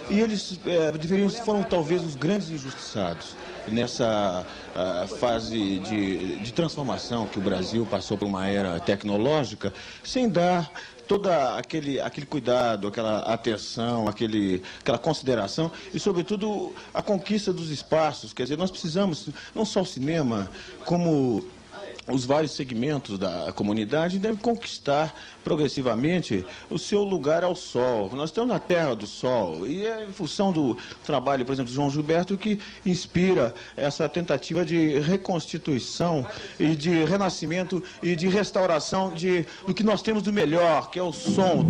E eles foram talvez os grandes injustiçados nessa fase de transformação que o Brasil passou por uma era tecnológica, sem dar todo aquele cuidado, aquela atenção, aquela consideração e, sobretudo, a conquista dos espaços. Quer dizer, nós precisamos, não só o cinema, como os vários segmentos da comunidade devem conquistar progressivamente o seu lugar ao sol. Nós estamos na terra do sol e é em função do trabalho, por exemplo, de João Gilberto, que inspira essa tentativa de reconstituição e de renascimento e de restauração do que nós temos do melhor, que é o som.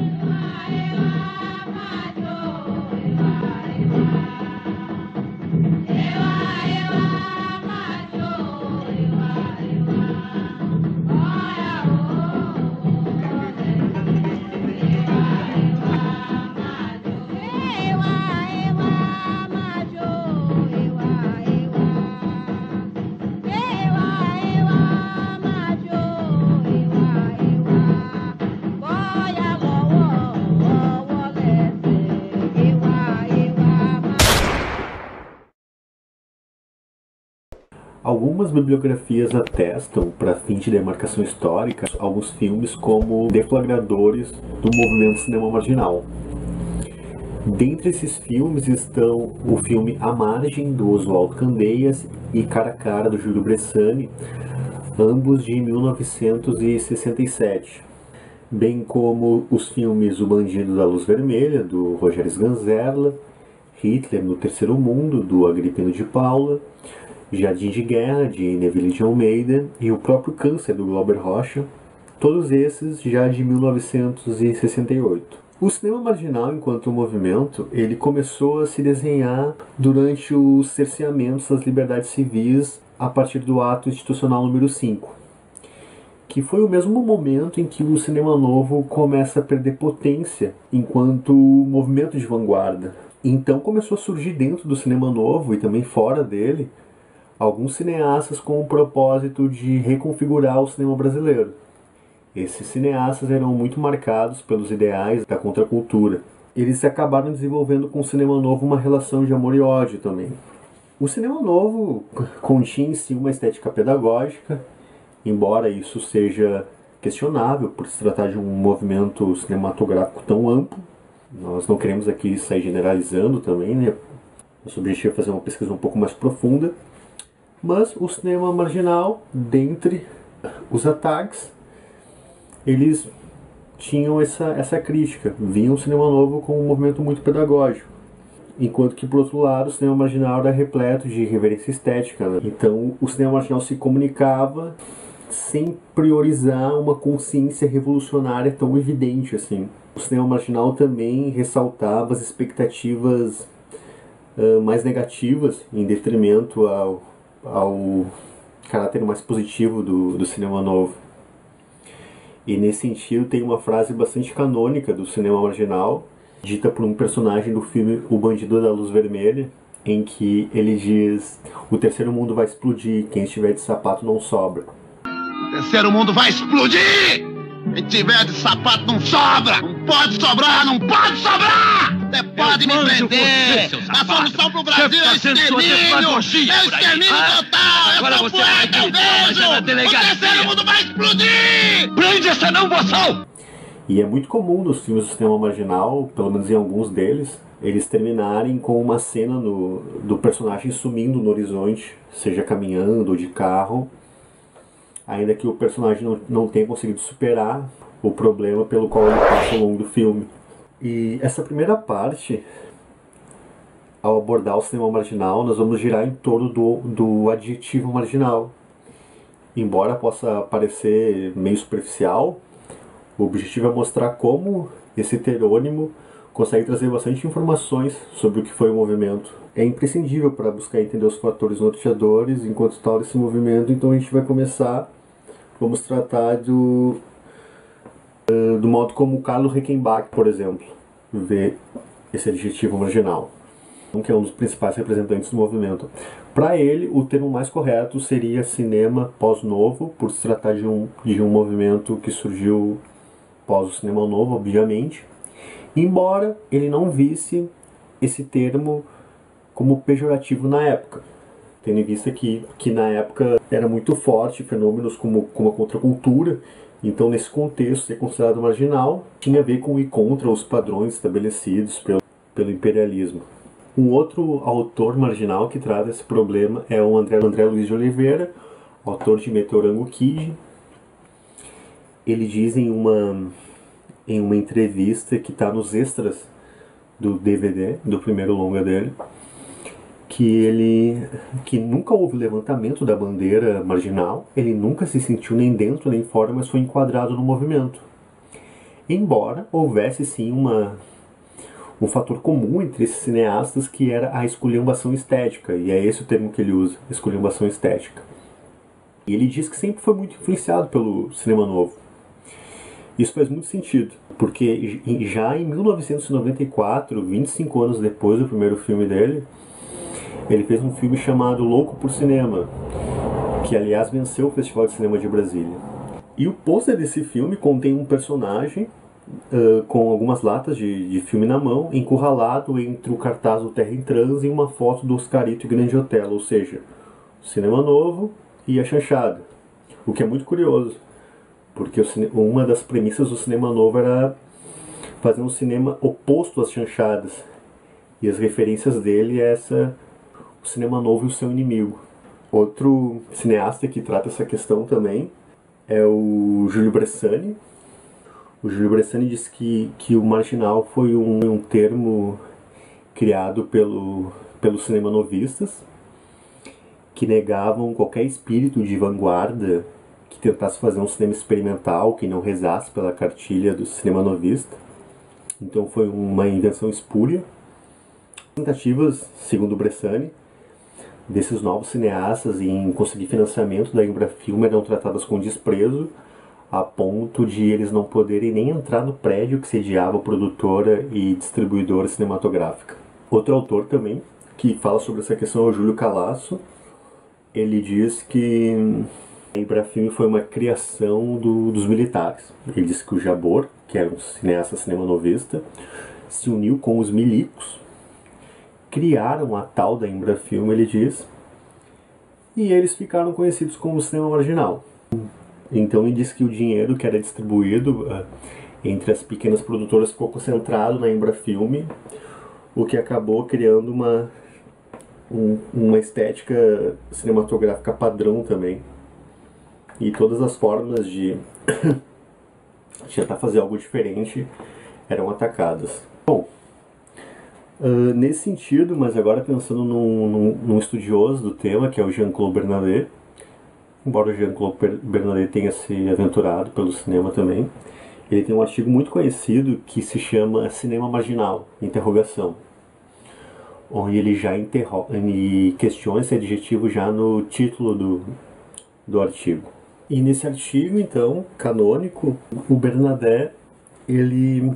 Algumas bibliografias atestam, para fins de demarcação histórica, alguns filmes como deflagradores do movimento cinema marginal. Dentre esses filmes estão o filme A Margem, do Oswaldo Candeias, e Cara a Cara, do Júlio Bressani, ambos de 1967. Bem como os filmes O Bandido da Luz Vermelha, do Rogério Sganzerla, Hitler no Terceiro Mundo, do Agripino de Paula, Jardim de Guerra, de Neville de Almeida, e o próprio Câncer, do Glauber Rocha, todos esses já de 1968. O cinema marginal, enquanto movimento, ele começou a se desenhar durante os cerceamentos das liberdades civis a partir do Ato Institucional número 5, que foi o mesmo momento em que o cinema novo começa a perder potência enquanto movimento de vanguarda. Então começou a surgir dentro do cinema novo e também fora dele alguns cineastas com o propósito de reconfigurar o cinema brasileiro. Esses cineastas eram muito marcados pelos ideais da contracultura. Eles acabaram desenvolvendo com o cinema novo uma relação de amor e ódio também. O cinema novo continha em si uma estética pedagógica, embora isso seja questionável por se tratar de um movimento cinematográfico tão amplo. Nós não queremos aqui sair generalizando também, né? Nosso objetivo é fazer uma pesquisa um pouco mais profunda. Mas o cinema marginal, dentre os ataques, eles tinham essa crítica, viam o cinema novo como um movimento muito pedagógico, enquanto que, por outro lado, o cinema marginal era repleto de reverência estética, né? Então o cinema marginal se comunicava sem priorizar uma consciência revolucionária tão evidente assim. O cinema marginal também ressaltava as expectativas mais negativas, em detrimento ao caráter mais positivo do cinema novo. E nesse sentido tem uma frase bastante canônica do cinema marginal, dita por um personagem do filme O Bandido da Luz Vermelha, em que ele diz: "O terceiro mundo vai explodir, quem estiver de sapato não sobra." O terceiro mundo vai explodir! Quem tiver de sapato não sobra! Não pode sobrar, não pode sobrar! Você pode me prender! A solução pro Brasil é extermínio! É extermínio total! Agora você vai eu vejo! O terceiro mundo vai explodir! Prende essa não boçal! E é muito comum nos filmes do cinema marginal, pelo menos em alguns deles, eles terminarem com uma cena do personagem sumindo no horizonte, seja caminhando ou de carro, ainda que o personagem não tenha conseguido superar o problema pelo qual ele passa ao longo do filme. E essa primeira parte, ao abordar o cinema marginal, nós vamos girar em torno do adjetivo marginal. Embora possa parecer meio superficial, o objetivo é mostrar como esse heterônimo consegue trazer bastante informações sobre o que foi o movimento. É imprescindível para buscar entender os fatores norteadores enquanto está esse movimento, então a gente vai começar, vamos tratar do modo como Carlo Reichenbach, por exemplo, vê esse adjetivo marginal, que é um dos principais representantes do movimento. Para ele, o termo mais correto seria cinema pós-novo, por se tratar de um movimento que surgiu pós o cinema novo, obviamente, embora ele não visse esse termo como pejorativo na época, tendo em vista que na época era muito forte fenômenos como a contracultura. Então, nesse contexto, ser considerado marginal tinha a ver com ir contra os padrões estabelecidos pelo imperialismo. Um outro autor marginal que trata esse problema é o André Luiz de Oliveira, autor de Meteorango Kid. Ele diz em uma entrevista que está nos extras do DVD, do primeiro longa dele, que nunca houve levantamento da bandeira marginal, ele nunca se sentiu nem dentro nem fora, mas foi enquadrado no movimento. Embora houvesse sim um fator comum entre esses cineastas, que era a esculhambação estética, e é esse o termo que ele usa, esculhambação estética. E ele diz que sempre foi muito influenciado pelo cinema novo. Isso faz muito sentido, porque já em 1994, 25 anos depois do primeiro filme dele, ele fez um filme chamado Louco por Cinema, que aliás venceu o Festival de Cinema de Brasília. E o pôster desse filme contém um personagem com algumas latas de filme na mão, encurralado entre o cartaz do Terra em Transe e uma foto do Oscarito e Grande Hotel, ou seja, o cinema novo e a chanchada. O que é muito curioso, porque uma das premissas do cinema novo era fazer um cinema oposto às chanchadas. E as referências dele é o cinema novo e o seu inimigo. Outro cineasta que trata essa questão também é o Júlio Bressani. O Júlio Bressani diz que o marginal foi um termo criado pelos cinemanovistas, que negavam qualquer espírito de vanguarda que tentasse fazer um cinema experimental, que não rezasse pela cartilha do cinema novista. Então foi uma invenção espúria. Tentativas, segundo Bressani, desses novos cineastas em conseguir financiamento da Embrafilme eram tratadas com desprezo, a ponto de eles não poderem nem entrar no prédio que sediava a produtora e distribuidora cinematográfica. Outro autor também que fala sobre essa questão é o Júlio Calasso. Ele diz que a Embrafilme foi uma criação dos militares. Ele diz que o Jabor, que era um cineasta cinemanovista, se uniu com os milicos, criaram a tal da Embrafilme, ele diz, e eles ficaram conhecidos como cinema marginal. Então ele diz que o dinheiro que era distribuído entre as pequenas produtoras ficou concentrado na Embrafilme, o que acabou criando uma estética cinematográfica padrão também. E todas as formas de tentar fazer algo diferente eram atacadas. Bom, nesse sentido, mas agora pensando num estudioso do tema, que é o Jean-Claude Bernardet, embora o Jean-Claude Bernardet tenha se aventurado pelo cinema também, ele tem um artigo muito conhecido que se chama Cinema Marginal, interrogação, onde ele já questiona esse adjetivo já no título do artigo. E nesse artigo, então, canônico, o Bernardet, ele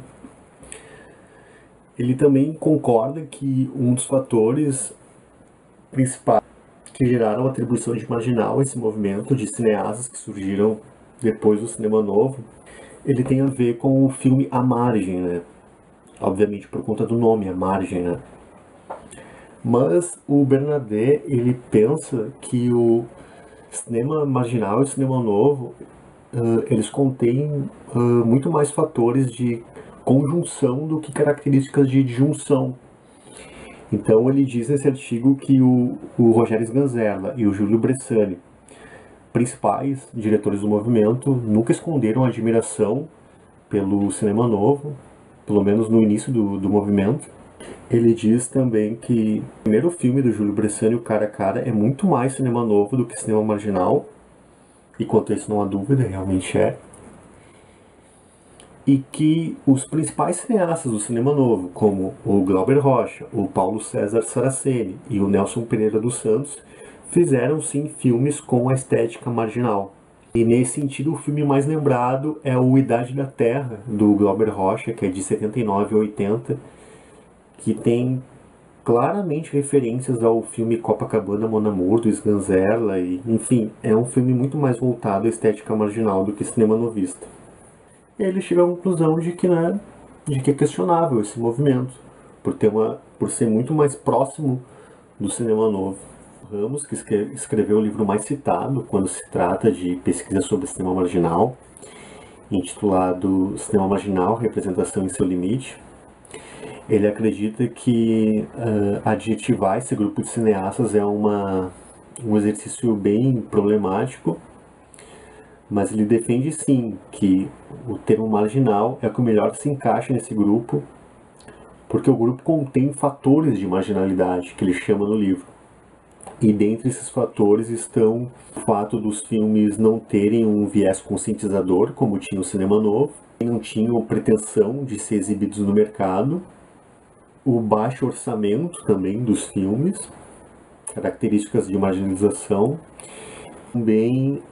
também concorda que um dos fatores principais que geraram a atribuição de marginal a esse movimento de cineastas que surgiram depois do cinema novo, ele tem a ver com o filme A Margem, né? Obviamente por conta do nome, A Margem, né? Mas o Bernardet, ele pensa que o cinema marginal e o cinema novo, eles contêm muito mais fatores de conjunção do que características de junção. Então ele diz nesse artigo que o Rogério Sganzerla e o Júlio Bressani, principais diretores do movimento, nunca esconderam a admiração pelo cinema novo, pelo menos no início do movimento. Ele diz também que o primeiro filme do Júlio Bressani, o Cara a Cara, é muito mais cinema novo do que cinema marginal, e quanto a isso não há dúvida, realmente é. E que os principais cineastas do cinema novo, como o Glauber Rocha, o Paulo César Saraceni e o Nelson Pereira dos Santos, fizeram sim filmes com a estética marginal. E nesse sentido, o filme mais lembrado é o Idade da Terra, do Glauber Rocha, que é de 79 a 80, que tem claramente referências ao filme Copacabana Mon Amour, do Sganzerla, e, enfim, é um filme muito mais voltado à estética marginal do que cinema novista. E ele chega à conclusão de que é questionável esse movimento, por ter por ser muito mais próximo do cinema novo. Ramos, que escreveu o livro mais citado quando se trata de pesquisa sobre cinema marginal, intitulado Cinema Marginal, Representação em seu Limite. Ele acredita que adjetivar esse grupo de cineastas é um exercício bem problemático, mas ele defende sim que o termo marginal é o que melhor se encaixa nesse grupo, porque o grupo contém fatores de marginalidade, que ele chama no livro. E dentre esses fatores estão o fato dos filmes não terem um viés conscientizador, como tinha o cinema novo, não tinham pretensão de ser exibidos no mercado, o baixo orçamento também dos filmes, características de marginalização, também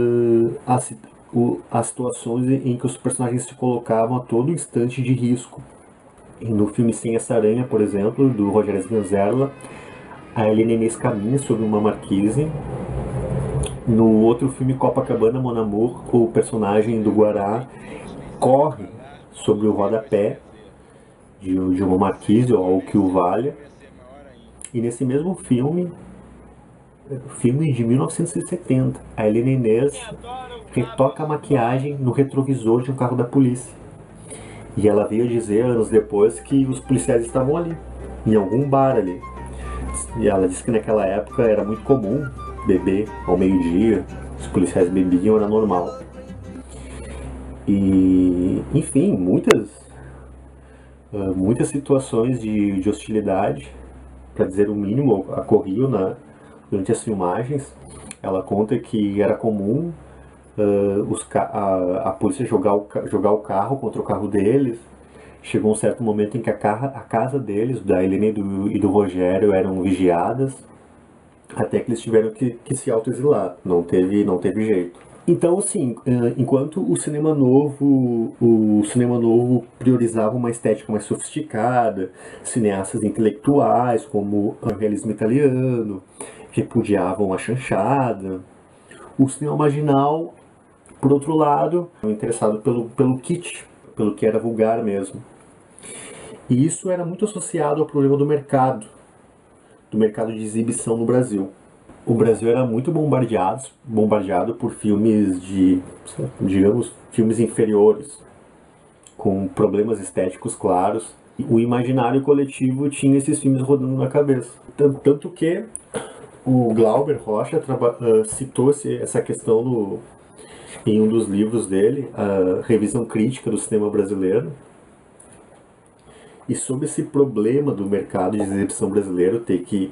as situações em que os personagens se colocavam a todo instante de risco. E no filme Sem Essa Aranha, por exemplo, do Rogério Sganzerla, a Helena Inês caminha sobre uma marquise. No outro filme, Copacabana, Mon Amour, o personagem do Guará corre sobre o rodapé de uma marquise ou algo que o valha. E nesse mesmo filme de 1970, a Helena Inês retoca a maquiagem no retrovisor de um carro da polícia. E ela veio dizer anos depois que os policiais estavam ali, em algum bar ali. E ela disse que naquela época era muito comum beber ao meio-dia, os policiais bebiam, era normal. E, enfim, muitas situações de hostilidade, para dizer o mínimo, ocorriam durante as filmagens. Ela conta que era comum a polícia jogar o carro contra o carro deles. Chegou um certo momento em que a casa deles, da Helena e do Rogério, eram vigiadas, até que eles tiveram que se autoexilar. Não teve jeito. Então, assim, enquanto o cinema novo priorizava uma estética mais sofisticada, cineastas intelectuais, como o realismo italiano, repudiavam a chanchada, o cinema marginal, por outro lado, interessado pelo kitsch, pelo que era vulgar mesmo. E isso era muito associado ao problema do mercado de exibição no Brasil. O Brasil era muito bombardeado por filmes filmes inferiores, com problemas estéticos claros. O imaginário coletivo tinha esses filmes rodando na cabeça. Tanto que o Glauber Rocha citou essa questão em um dos livros dele, a Revisão Crítica do Cinema Brasileiro. E sobre esse problema do mercado de exibição brasileiro ter que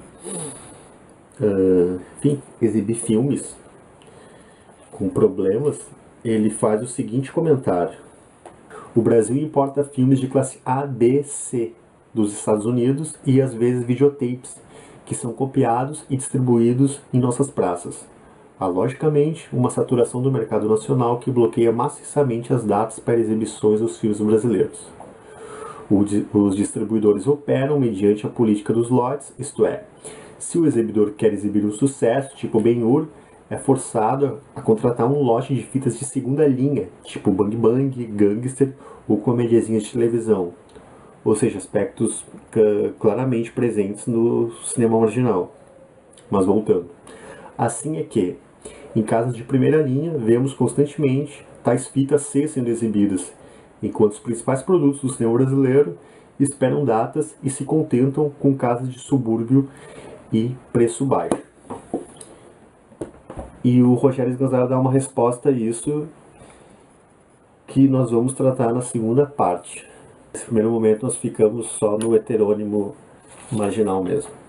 exibir filmes com problemas, ele faz o seguinte comentário: o Brasil importa filmes de classe A, B, C dos Estados Unidos e às vezes videotapes, que são copiados e distribuídos em nossas praças. Há, logicamente, uma saturação do mercado nacional que bloqueia maciçamente as datas para exibições dos filmes brasileiros. Os distribuidores operam mediante a política dos lotes, isto é, se o exibidor quer exibir um sucesso, tipo Ben-Hur, é forçado a contratar um lote de fitas de segunda linha, tipo Bang Bang, Gangster ou comediazinhas de televisão, ou seja, aspectos claramente presentes no cinema marginal. Mas voltando. Assim é que, em casas de primeira linha, vemos constantemente tais fitas C sendo exibidas, enquanto os principais produtos do cinema brasileiro esperam datas e se contentam com casas de subúrbio e preço baixo. E o Rogério Sganzerla dá uma resposta a isso que nós vamos tratar na segunda parte. Nesse primeiro momento nós ficamos só no heterônimo marginal mesmo.